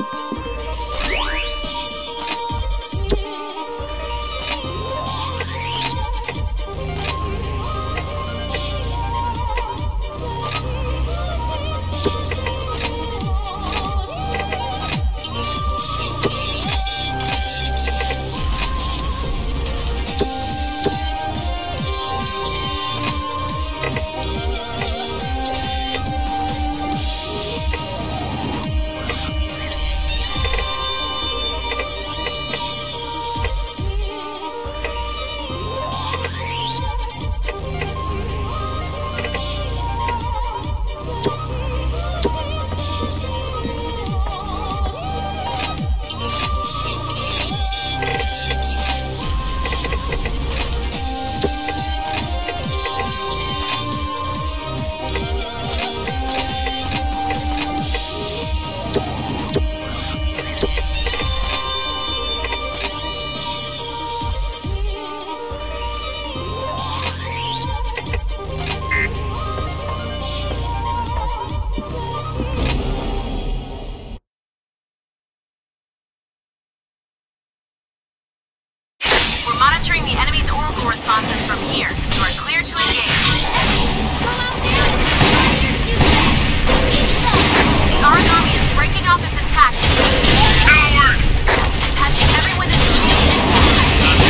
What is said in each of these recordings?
Monitoring the enemy's oracle responses from here. You are clear to engage. The Aragami is breaking off its attack. Coward! Patching everyone in the shield intact.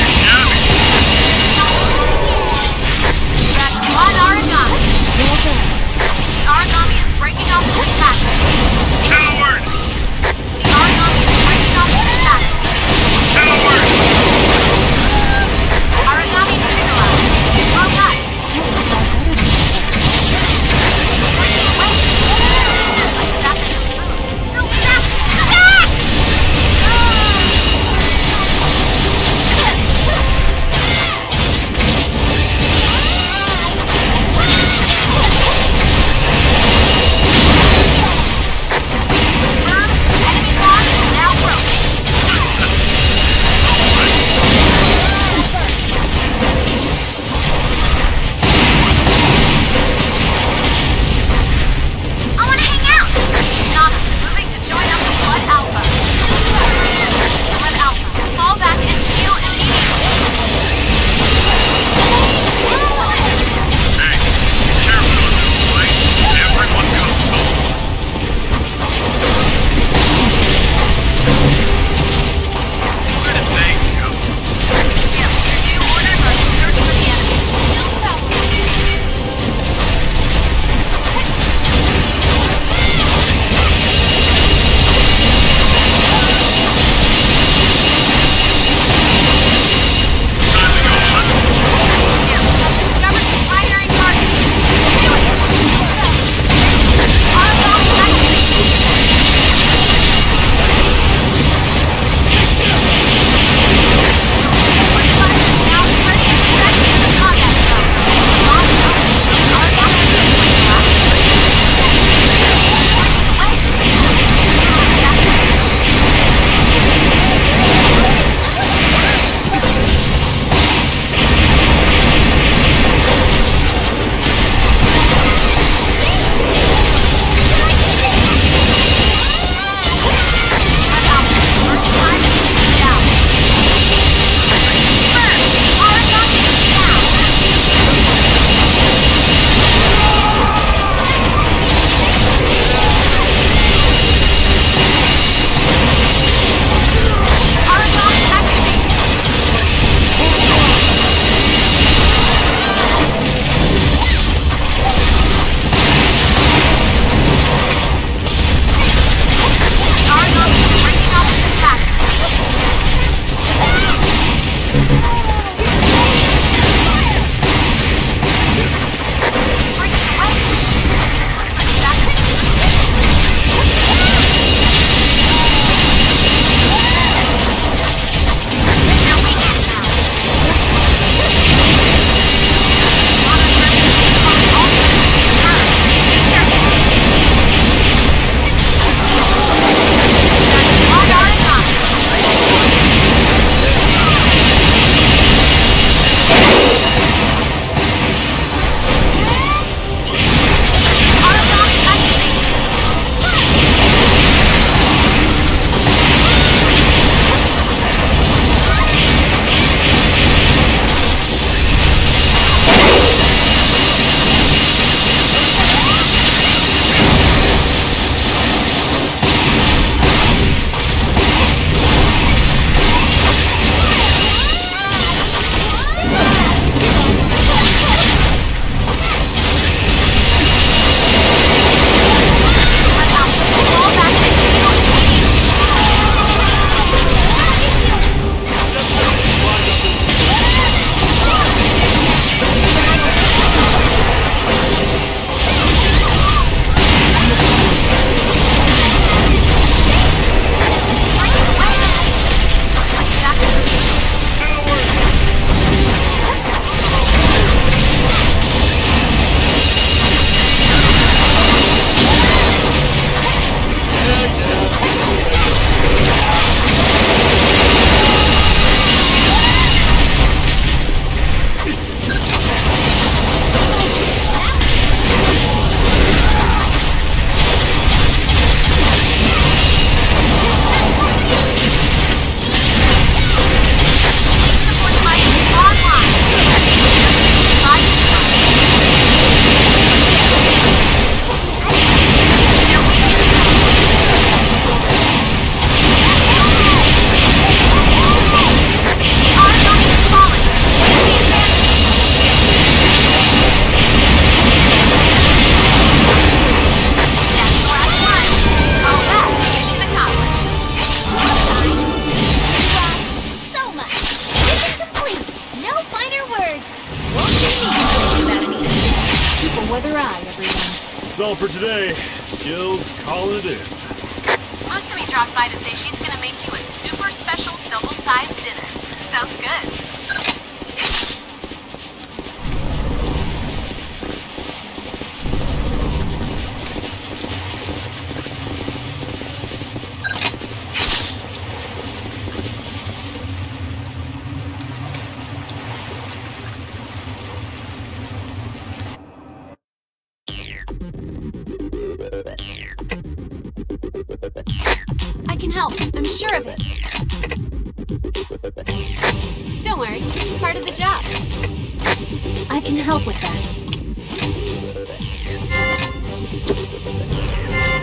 Scratch one Aragami. The Aragami is breaking off its attack. Coward! The Aragami is breaking off its attack. Coward! Aragami neutralized. Well done. all for today. Gil's calling it in. Mutsumi dropped by to say she's gonna make you a super special double-sized dinner. Sounds good. I can help. I'm sure of it. Don't worry. It's part of the job. I can help with that.